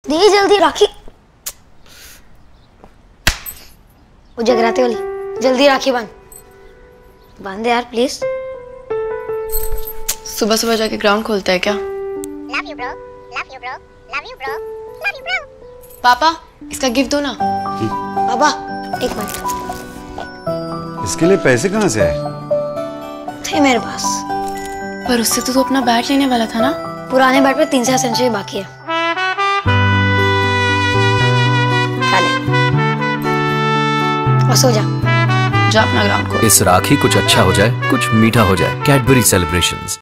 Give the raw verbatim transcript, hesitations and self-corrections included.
दे जल्दी राखी। वो जगराते वाली, जल्दी राखी बांध बांध यार प्लीज। सुबह सुबह जाके ग्राउंड खोलता है क्या? Love you bro, love you bro, love you bro, love you bro। पापा इसका गिफ्ट दो ना। पापा एक मिनट। इसके लिए पैसे कहाँ से आए? थे मेरे पास। पर उससे तो तू अपना बैट लेने वाला था ना। पुराने बैट पे तीन चार सेंचुरी बाकी है। खा ले और सो जा। जा अपना ग्राउंड खोल। इस राखी कुछ अच्छा हो जाए, कुछ मीठा हो जाए। Cadbury celebrations.